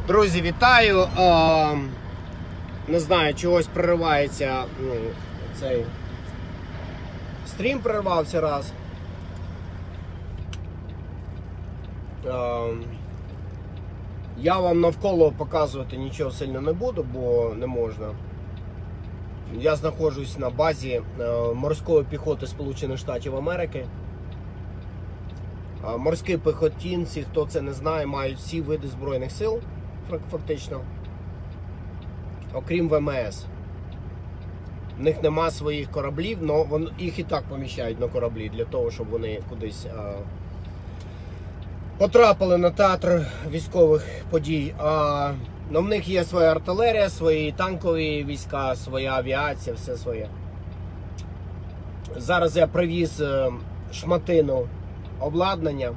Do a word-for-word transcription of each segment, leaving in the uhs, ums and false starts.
Друзі, вітаю! А, не знаю, чогось проривається, ну, цей стрім перервався раз. А, я вам навколо показувати нічого сильно не буду, бо не можна. Я знаходжусь на базі морської піхоти Сполучених Штатів Америки. Морські піхотинці, хто це не знає, мають всі види Збройних сил, фактично, окрім ВМС. В них нема своїх кораблів, але їх і так поміщають на кораблі, для того, щоб вони кудись а, потрапили на театр військових подій. А, но в них є своя артилерія, свої танкові війська, своя авіація, все своє. Зараз я привіз шматину обладнання.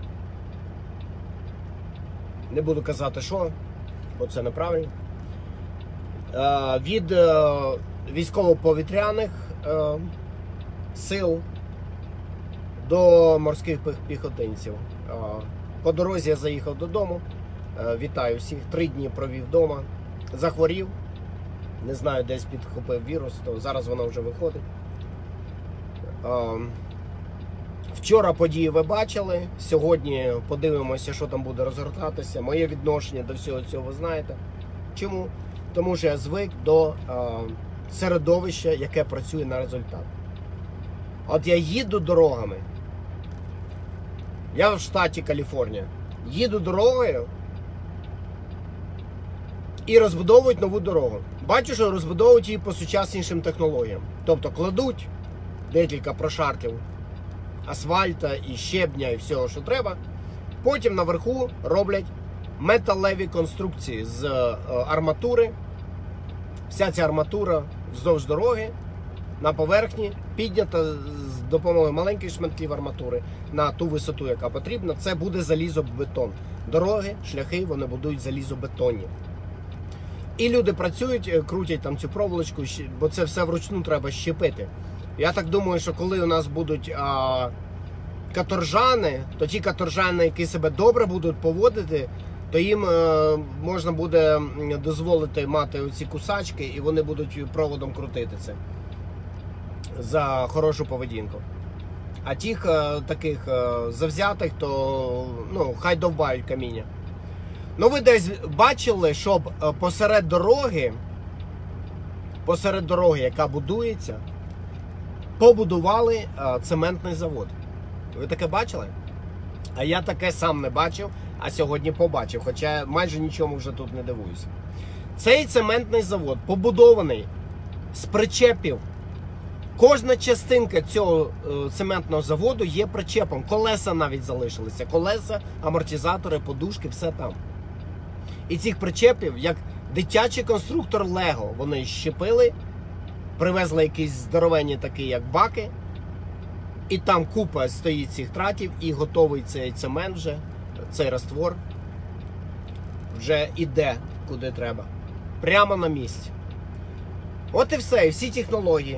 Не буду казати, що, бо це неправильно. Е, від е, військово-повітряних е, сил до морських піхотинців. Е, по дорозі я заїхав додому. Е, вітаю всіх. Три дні провів вдома. Захворів. Не знаю, десь підхопив вірус, то зараз воно вже виходить. Е, Вчора події ви бачили, сьогодні подивимося, що там буде розгортатися. Моє відношення до всього цього ви знаєте. Чому? Тому що я звик до е, середовища, яке працює на результат. От я їду дорогами, я в штаті Каліфорнія, їду дорогою і розбудовують нову дорогу. Бачу, що розбудовують її по сучаснішим технологіям. Тобто кладуть декілька прошарків асфальта і щебня і всього, що треба. Потім наверху роблять металеві конструкції з е, арматури. Вся ця арматура вздовж дороги на поверхні піднята з допомогою маленьких шматків арматури на ту висоту, яка потрібна. Це буде залізобетон. Дороги, шляхи, вони будують залізобетонні. І люди працюють, крутять там цю проволочку, бо це все вручну треба щепити. Я так думаю, що коли у нас будуть а, каторжани, то ті каторжани, які себе добре будуть поводити, то їм а, можна буде дозволити мати оці кусачки, і вони будуть проводом крутити це за хорошу поведінку. А тих а, таких а, завзятих, то ну, хай довбають каміння. Ну ви десь бачили, щоб посеред дороги, посеред дороги, яка будується, побудували а, цементний завод. Ви таке бачили? А я таке сам не бачив, а сьогодні побачив, хоча майже нічому вже тут не дивуюся. Цей цементний завод побудований з причепів. Кожна частинка цього е, цементного заводу є причепом. Колеса навіть залишилися. Колеса, амортизатори, подушки, все там. І цих причепів, як дитячий конструктор Лего, вони щепили, привезли якісь здоровенні такі, як баки, і там купа стоїть цих тратів, і готовий цей цемент вже, цей раствор, вже іде куди треба. Прямо на місці. От і все, і всі технології.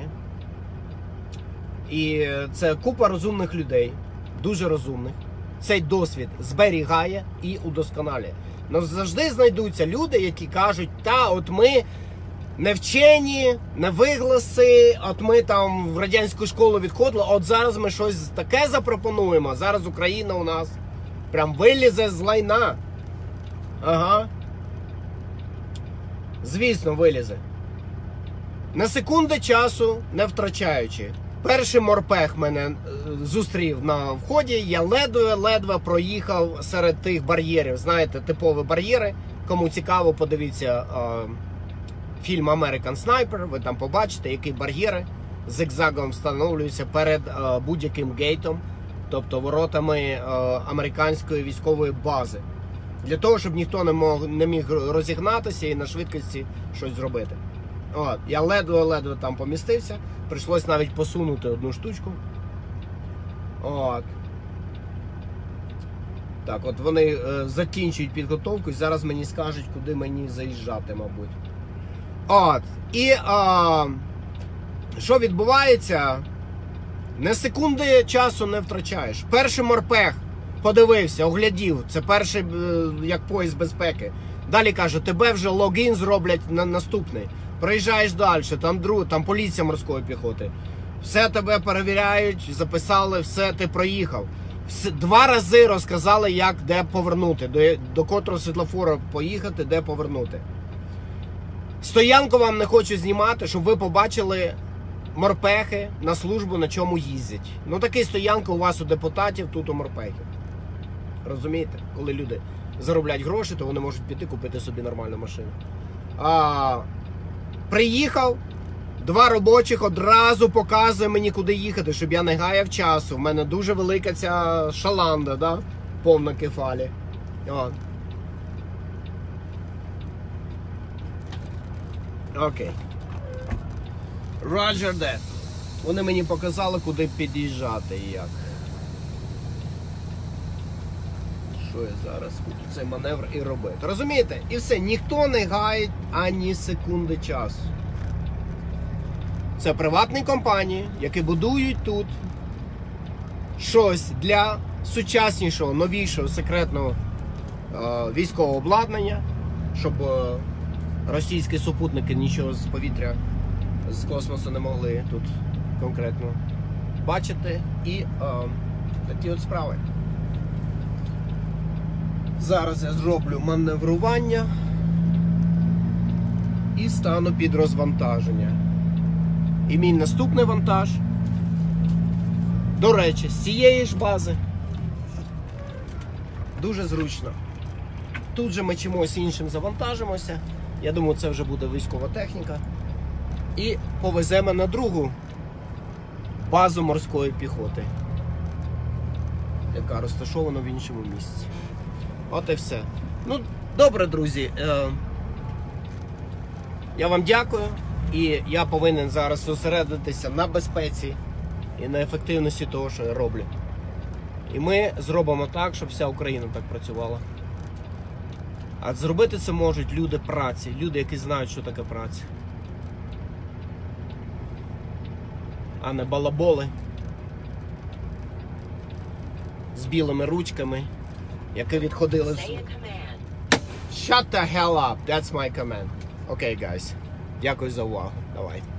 І це купа розумних людей, дуже розумних. Цей досвід зберігає і удосконалює. Но завжди знайдуться люди, які кажуть, та, от ми не вчені, не вигласи, от ми там в радянську школу відходили, от зараз ми щось таке запропонуємо, зараз Україна у нас прям вилізе з лайна. Ага. Звісно, вилізе. На секунди часу не втрачаючи. Перший морпех мене зустрів на вході, я ледве-ледве проїхав серед тих бар'єрів. Знаєте, типові бар'єри. Кому цікаво, подивіться е, фільм American Sniper, ви там побачите, які бар'єри зигзагом встановлюються перед е, будь-яким гейтом, тобто воротами е, американської військової бази. Для того, щоб ніхто не, мог, не міг розігнатися і на швидкості щось зробити. От, я ледве-ледве там помістився, прийшлось навіть посунути одну штучку. От. Так, от вони е, закінчують підготовку і зараз мені скажуть, куди мені заїжджати, мабуть. От. І е, що відбувається? Не секунди часу не втрачаєш. Перший морпех подивився, оглядів. Це перший, е, як пояс безпеки. Далі каже, тебе вже логін зроблять на наступний. Приїжджаєш далі, там друг, там поліція морської піхоти. Все тебе перевіряють, записали, все, ти проїхав. Все, два рази розказали, як, де повернути, до, до котрого світлофора поїхати, де повернути. Стоянку вам не хочу знімати, щоб ви побачили морпехи на службу, на чому їздять. Ну, такий стоянка у вас у депутатів, тут у морпехів. Розумієте? Коли люди заробляють гроші, то вони можуть піти купити собі нормальну машину. А, приїхав, два робочих одразу показує мені, куди їхати, щоб я не гаяв часу. У мене дуже велика ця шаланда, да? Повна кефалі. О. Окей. Roger that. Вони мені показали, куди під'їжджати і як. Що я зараз буду цей маневр і робити. Розумієте? І все, ніхто не гає ані секунди часу. Це приватні компанії, які будують тут щось для сучаснішого, новішого, секретного е, військового обладнання, щоб е, російські супутники нічого з повітря, з космосу не могли тут конкретно бачити. І е, такі от справи. Зараз я зроблю маневрування і стану під розвантаження. І мій наступний вантаж, до речі, з цієї ж бази. Дуже зручно. Тут же ми чимось іншим завантажимося. Я думаю, це вже буде військова техніка. І повеземо на другу базу морської піхоти, яка розташована в іншому місці. От і все. Ну, добре, друзі. Е, я вам дякую. І я повинен зараз зосередитися на безпеці і на ефективності того, що я роблю. І ми зробимо так, щоб вся Україна так працювала. А зробити це можуть люди праці, люди, які знають, що таке праця. А не балаболи з білими ручками, які відходили. Shut the hell up, that's my command. Окей, okay, guys. Дякую за увагу. Давай.